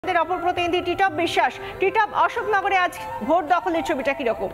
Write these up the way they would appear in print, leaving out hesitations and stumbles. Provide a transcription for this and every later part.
অপর প্রতিনিধি টিটপ বিশ্বাস। টিটপ, অশোকনগরে আজ ভোট দখলের ছবিটা কিরকম?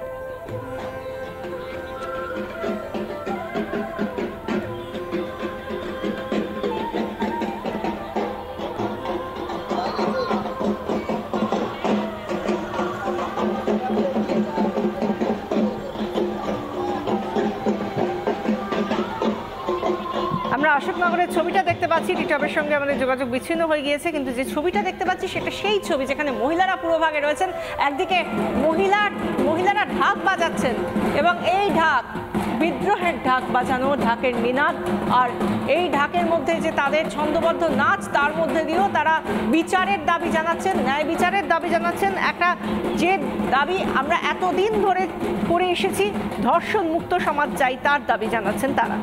আমরা অশোকনগরের ছবিটা দেখতে পাচ্ছি, টিটপের সঙ্গে আমাদের যোগাযোগ বিচ্ছিন্ন হয়ে গিয়েছে, কিন্তু যে ছবিটা দেখতে পাচ্ছি সেটা সেই ছবি যেখানে মহিলারা পুরোভাগে রয়েছেন। একদিকে মহিলারা ঢাক বাজাচ্ছেন এবং এই ঢাক বিদ্রোহের ঢাক বাজানো, ঢাকের মিনাদ, আর এই ঢাকের মধ্যে যে তাদের ছন্দবদ্ধ নাচ, তার মধ্যে দিয়েও তারা বিচারের দাবি জানাচ্ছেন, ন্যায় বিচারের দাবি জানাচ্ছেন। একটা যে দাবি আমরা এতদিন ধরে করে এসেছি, ধর্ষণ মুক্ত সমাজ চাই, তার দাবি জানাচ্ছেন তারা।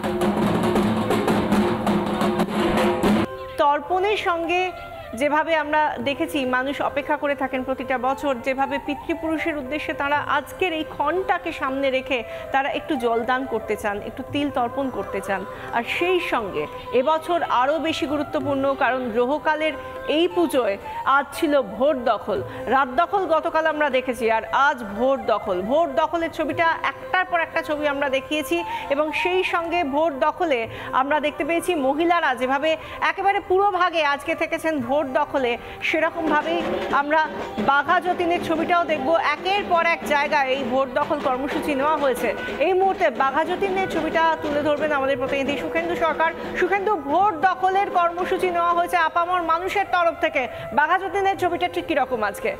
তর্পণের সঙ্গে যেভাবে আমরা দেখেছি মানুষ অপেক্ষা করে থাকেন প্রতিটা বছর, যেভাবে পিতৃপুরুষের উদ্দেশ্যে তারা আজকের এই ক্ষণটাকে সামনে রেখে তারা একটু জলদান করতে চান, একটু তিল তর্পণ করতে চান। আর সেই সঙ্গে এবছর আরও বেশি গুরুত্বপূর্ণ, কারণ গ্রহকালের এই পুজোয় আজ ছিল ভোট দখল। রাত দখল গতকাল আমরা দেখেছি, আর আজ ভোট দখল। ভোট দখলের ছবিটা একটার পর একটা ছবি আমরা দেখিয়েছি, এবং সেই সঙ্গে ভোট দখলে আমরা দেখতে পেয়েছি মহিলারা যেভাবে একেবারে পুরোভাগে আজকে থেকেছেন ভোট দখলে, সেরকমভাবেই আমরা বাঘা যতীনের ছবিটাও দেখব। একের পর এক জায়গায় এই ভোট দখল কর্মসূচি নেওয়া হয়েছে। এই মুহূর্তে বাঘা যতীনের ছবিটা তুলে ধরবেন আমাদের প্রতিনিধি সুখেন্দু সরকার। সুখেন্দু, ভোট দখলের কর্মসূচি নেওয়া হয়েছে আপামর মানুষের তরফ থেকে। বাঘা যতীনের ছবিটা ঠিক কিরকম আজকে?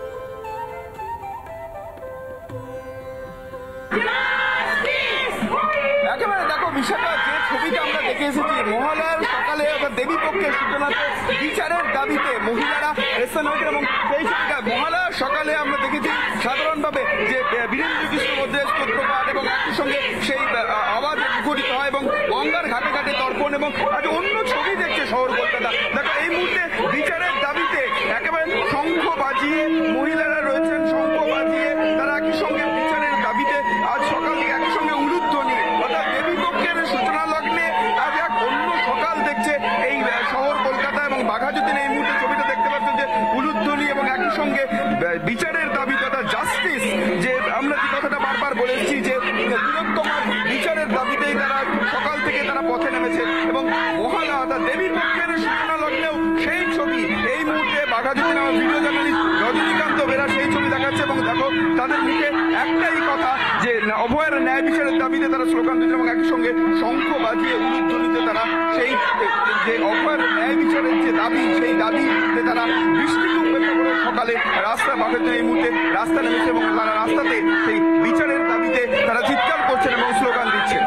একেবারে দেখো বিশাখা, যে ছবিটা আমরা দেখে এসেছি মহালয়ার সকালে দেবী পক্ষের সূচনাতে বিচারের দাবিতে মহিলারা রেশন হয়েছে, এবং সেই ছবিটা মহালয়ার সকালে আমরা দেখেছি সাধারণভাবে যে বীরেন্দ্র কৃষ্ণ মধ্যে স্তোত্রপাঠ এবং একই সঙ্গে সেই আওয়াজ মুখরিত হয় এবং গঙ্গার ঘাটে ঘাটে তর্পণ, এবং আজ অন্য ছবি দেখছে শহর কলকাতা। দেখো এই মুহূর্তে বিচারের দাবিতে একেবারে শঙ্খ বাজিয়ে মহিলারা রয়েছেন, শঙ্খ বাজিয়ে তারা একই সঙ্গে বিচারের দাবিতে আজ সকাল থেকে একই সঙ্গে উলুধ্বনি, অর্থাৎ দেবী পক্ষের সূচনা লগ্নে আজ এক অন্য সকাল দেখছে এই শহর কলকাতা। এবং বাঘা যতীন এই মুহূর্তে ছবিটা দেখতে পাচ্ছেন যে উলুধ্বনি এবং একই সঙ্গে বিচারের দাবি, তথা জাস্টিস, যে আমরা যে কথাটা বারবার বলে এসেছি যে বৃহত্তম বিচারের দাবিতেই তারা সকাল থেকে তারা পথে নেমেছে। এবং মহালয়া অর্থাৎ দেবী পক্ষের সূচনা লগ্নেও সেই ছবি এই মুহূর্তে বাঘা যতীন আমার ভিডিও জার্নালিস্ট রজনীকান্ত বেরা সেই ছবি দেখাচ্ছে। এবং দেখো তাদের মুখে একটাই কথা যে অভয়ের ন্যায় বিচারের দাবিতে তারা স্লোগান দিচ্ছে, এবং একই সঙ্গে শঙ্খ বাজিয়ে উলুধ্বনিতে তারা সেই যে অভয়ের ন্যায় বিচারের যে দাবি, সেই দাবিতে তারা বৃষ্টিকে উপেক্ষা করে সকালে রাস্তা বাঘা যতীন এই মুহূর্তে রাস্তা নেমেছে, এবং তারা রাস্তাতে সেই বিচারের দাবিতে তারা চিৎকার করছেন এবং স্লোগান দিচ্ছেন।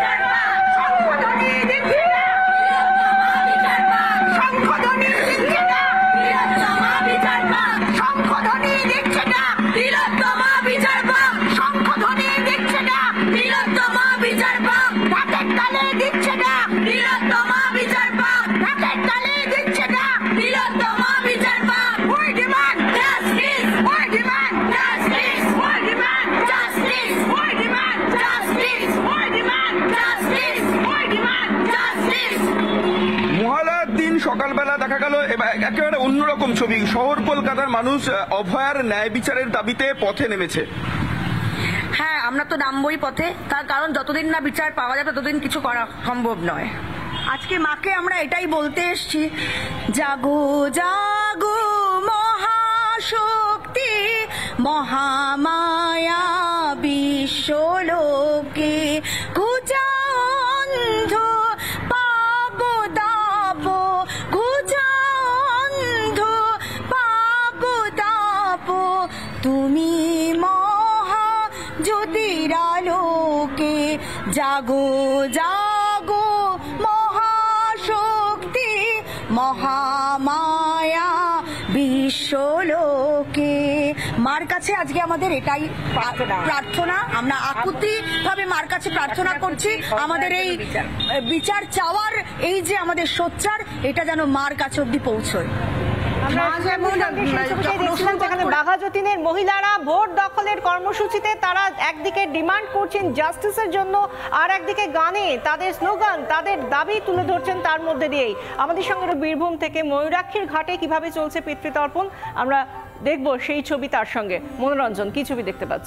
সকালবেলা দেখা গেল একেবারে অন্যরকম ছবি, শহর কলকাতার মানুষ অভয়ার ন্যায় বিচারের দাবিতে পথে নেমেছে। হ্যাঁ, আমরা তো নামবই পথে, তার কারণ যতদিন না বিচার পাওয়া যাবে ততদিন কিছু করা সম্ভব নয়। আজকে মাকে আমরা এটাই বলতে এসছি, জাগো জাগো মহাশক্তি মহামায়া বিশ্বলোকে, কুচান্ধ পাব দাব, কুচান্ধ পাব দাব, তুমি মহা জ্যোতিরালোকে, জাগো জাগো মহাশক্তি মহামায়া বিশ্বলোকে। মার কাছে আজকে আমাদের এটাই প্রার্থনা, আমরা আকুতি ভাবে মার কাছে প্রার্থনা করছি আমাদের এই বিচার চাওয়ার এই যে আমাদের সোচ্চার, এটা যেন মার কাছে অব্দি পৌঁছয়। যেখানে বাঘাযতীনের মহিলারা ভোট দখলের কর্মসূচিতে তারা একদিকে ডিমান্ড করছেন জাস্টিসের জন্য, আর একদিকে গানে তাদের স্লোগান, তাদের দাবি তুলে ধরছেন। তার মধ্যে দিয়েই আমাদের সঙ্গে বীরভূম থেকে ময়ূরাক্ষীর ঘাটে কিভাবে চলছে পিতৃতর্পণ আমরা দেখবো সেই ছবি। তার সঙ্গে মনোরঞ্জন, কি ছবি দেখতে পাচ্ছ?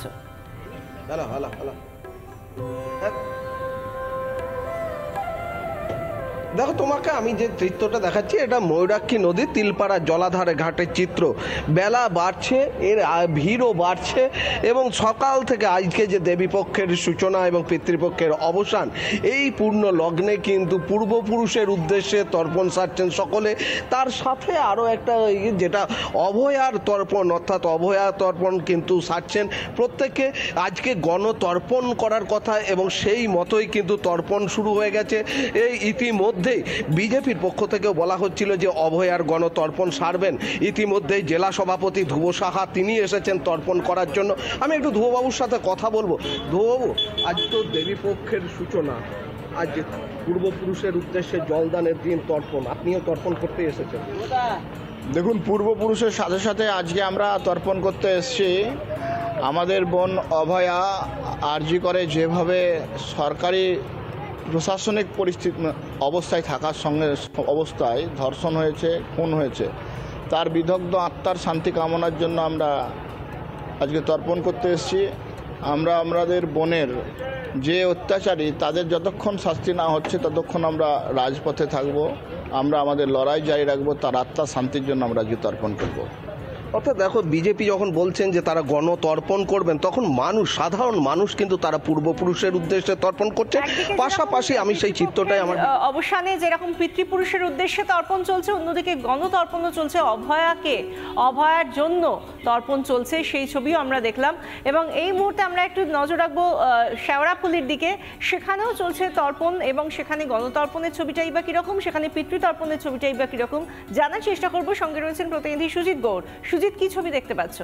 দেখো, তোমাকে আমি যে চিত্রটা দেখাচ্ছি এটা ময়ূরাক্ষী নদী তিলপাড়া জলাধারে ঘাটের চিত্র। বেলা বাড়ছে, এর ভিড়ও বাড়ছে, এবং সকাল থেকে আজকে যে দেবীপক্ষের সূচনা এবং পিতৃপক্ষের অবসান, এই পূর্ণ লগ্নে কিন্তু পূর্বপুরুষের উদ্দেশ্যে তর্পণ সারছেন সকলে। তার সাথে আরও একটা যেটা অভয়ার তর্পণ, অর্থাৎ অভয়া তর্পণ কিন্তু সারছেন প্রত্যেকে। আজকে গণতর্পণ করার কথা এবং সেই মতোই কিন্তু তর্পণ শুরু হয়ে গেছে। এই ইতিমধ্যে বিজেপির পক্ষ থেকেও বলা হচ্ছিল যে অভয়ার গণতর্পণ সারবেন। ইতিমধ্যেই জেলা সভাপতি ধ্রুব সাহা তিনি এসেছেন তর্পণ করার জন্য। আমি একটু ধ্রুববাবুর সাথে কথা বলবো। ধ্রুববাবু, আজ তো দেবীপক্ষের সূচনা, আজ পূর্বপুরুষের উদ্দেশ্যে জলদানের দিন, তর্পণ, আপনিও তর্পণ করতে এসেছেন। দেখুন, পূর্বপুরুষের সাথে সাথে আজকে আমরা তর্পণ করতে এসেছি। আমাদের বোন অভয়া আরজি করে যেভাবে সরকারি প্রশাসনিক পরিস্থিতি অবস্থায় থাকার সঙ্গে অবস্থায় ধর্ষণ হয়েছে, খুন হয়েছে, তার বিদগ্ধ আত্মার শান্তি কামনার জন্য আমরা আজকে তর্পণ করতে এসেছি। আমরা আমাদের বোনের যে অত্যাচারী তাদের যতক্ষণ শাস্তি না হচ্ছে ততক্ষণ আমরা রাজপথে থাকব, আমরা আমাদের লড়াই জারি রাখবো, তার আত্মার শান্তির জন্য আমরা আজকে তর্পণ করব। অর্থাৎ দেখো, বিজেপি যখন বলছেন যে তারা গণতর্পণ করবেন, তখন মানুষ, সাধারণ মানুষ কিন্তু তারা পূর্বপুরুষের উদ্দেশ্যে তর্পণ করছে। পাশাপাশি আমি সেই চিত্রটাই আমার অবসানে যেরকম পিতৃপুরুষের উদ্দেশ্যে তর্পণ চলছে, অন্যদিকে গণতর্পণও চলছে। অভয়ার জন্য তর্পণ চলছে, সেই ছবিও আমরা দেখলাম। এবং এই মুহূর্তে আমরা একটু নজর রাখবো শেওড়াফুলির দিকে, সেখানেও চলছে তর্পণ, এবং সেখানে গণতর্পণের ছবিটাই বা কিরকম, সেখানে পিতৃতর্পণের ছবিটাই বা কিরকম জানার চেষ্টা করবো। সঙ্গে রয়েছেন প্রতিনিধি সুজিত গৌড়। সুজিত, কি ছবি দেখতে পাচ্ছ?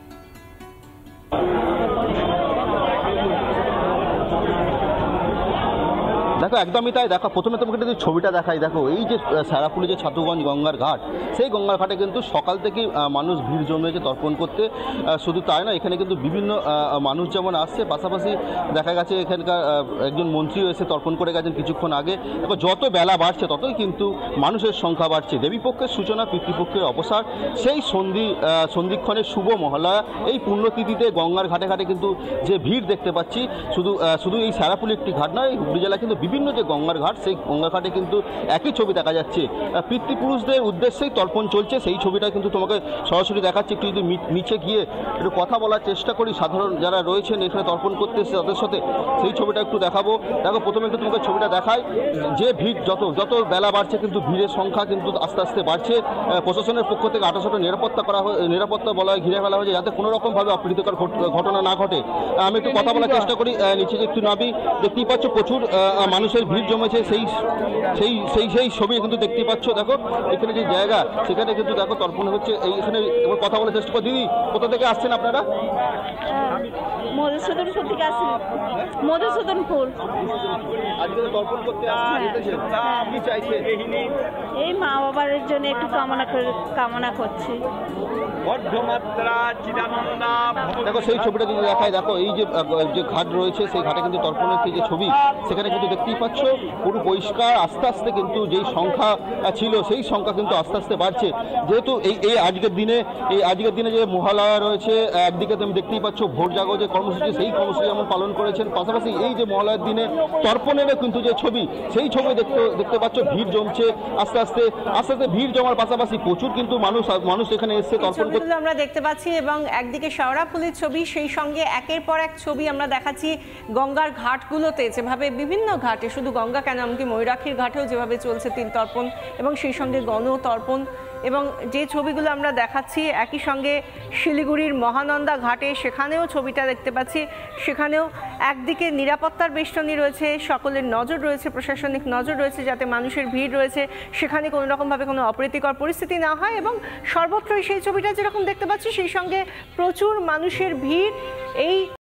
দেখো, একদমই তাই। দেখো, প্রথমে তোমাকে যদি ছবিটা দেখাই, দেখো এই যে শেওড়াফুলি যে ছাতুগঞ্জ গঙ্গার ঘাট, সেই গঙ্গার ঘাটে কিন্তু সকাল থেকেই মানুষ ভিড় জমিয়েছে তর্পণ করতে। শুধু তাই না, এখানে কিন্তু বিভিন্ন মানুষ যেমন আসছে, পাশাপাশি দেখা গেছে এখানকার একজন মন্ত্রীও এসে তর্পণ করে গেছেন কিছুক্ষণ আগে। দেখো, যত বেলা বাড়ছে ততই কিন্তু মানুষের সংখ্যা বাড়ছে। দেবীপক্ষের সূচনা, পিতৃপক্ষের অবসার, সেই সন্ধিক্ষণের শুভ মহালয়া, এই পুণ্যতিথিতে গঙ্গার ঘাটে ঘাটে কিন্তু যে ভিড় দেখতে পাচ্ছি, শুধু এই শেওড়াফুলি একটি ঘাট নয়, হুগলি জেলা কিন্তু বিভিন্ন যে গঙ্গার ঘাট, সেই গঙ্গা ঘাটে কিন্তু একই ছবি দেখা যাচ্ছে। পিতৃপুরুষদের উদ্দেশ্যেই তর্পণ চলছে, সেই ছবিটা কিন্তু তোমাকে সরাসরি দেখাচ্ছে। একটু যদি নিচে গিয়ে একটু কথা বলার চেষ্টা করি সাধারণ যারা রয়েছেন এখানে তর্পণ করতে এসেছে তাদের সাথে, সেই ছবিটা একটু দেখাবো। দেখো, প্রথমে একটু তোমাকে ছবিটা দেখাই। যে ভিড়, যত বেলা বাড়ছে কিন্তু ভিড়ের সংখ্যা কিন্তু আস্তে আস্তে বাড়ছে। প্রশাসনের পক্ষ থেকে 28টা নিরাপত্তা বলা হয়, ঘিরে ফেলা হয়েছে যাতে কোনো রকমভাবে অপ্রীতিকর ঘটনা না ঘটে। আমি একটু কথা বলার চেষ্টা করি। নিচে একটু নাবি, দেখতেই পাচ্ছ প্রচুর মানুষের ভিড় জমেছে, সেই ছবি কিন্তু দেখতে পাচ্ছ। দেখো, এখানে যে জায়গা, সেখানে কিন্তু দেখো তর্পণ হচ্ছে। এইখানে এবার কথা বলার চেষ্টা করো। দিদি, কোথা থেকে আসছেন আপনারা? মধুসূদনপুর থেকে আসছি। মধুসূদনপুর। আজকে তর্পণ করতে আসছেন, কি চাইছেন? এই মা বাবার জন্য একটু কামনা করছি। দেখো, সেই ছবিটা যদি দেখায়, দেখো এই যে ঘাট রয়েছে, সেই ঘাটে কিন্তু তর্পণের যে ছবি, সেখানে কিন্তু দেখতেই পাচ্ছ পুরো পরিষ্কার। আস্তে আস্তে কিন্তু যেই সংখ্যা ছিল, সেই সংখ্যা কিন্তু আস্তে আস্তে বাড়ছে। যেহেতু এই আজকের দিনে যে মহালয়া রয়েছে, একদিকে তুমি দেখতেই পাচ্ছ ভোট জাগো যে কর্মসূচি, সেই কর্মসূচি যেমন পালন করেছেন, পাশাপাশি এই যে মহালয়ার দিনে তর্পণেরও কিন্তু যে ছবি, সেই ছবি দেখতে পাচ্ছ। ভিড় জমছে আস্তে আস্তে ভিড় জমার পাশাপাশি প্রচুর কিন্তু মানুষ এখানে এসে তর্পণ করতে আমরা দেখতে পাচ্ছি। এবং একদিকে শেওড়াফুলির ছবি, সেই সঙ্গে একের পর এক ছবি আমরা দেখাচ্ছি গঙ্গার ঘাটগুলোতে, যেভাবে বিভিন্ন ঘাটে, শুধু গঙ্গা কেন, এমনকি ময়ূরাক্ষীর ঘাটেও যেভাবে চলছে তিল তর্পণ, এবং সেই সঙ্গে গণতর্পণ। এবং যে ছবিগুলো আমরা দেখাচ্ছি, একই সঙ্গে শিলিগুড়ির মহানন্দা ঘাটে, সেখানেও ছবিটা দেখতে পাচ্ছি। সেখানেও একদিকে নিরাপত্তার বেষ্টনী রয়েছে, সকলের নজর রয়েছে, প্রশাসনিক নজর রয়েছে, যাতে মানুষের ভিড় রয়েছে সেখানে কোনো রকমভাবে কোনো অপ্রীতিকর পরিস্থিতি না হয়। এবং সর্বত্রই সেই ছবিটা যেরকম দেখতে পাচ্ছি, সেই সঙ্গে প্রচুর মানুষের ভিড়। এই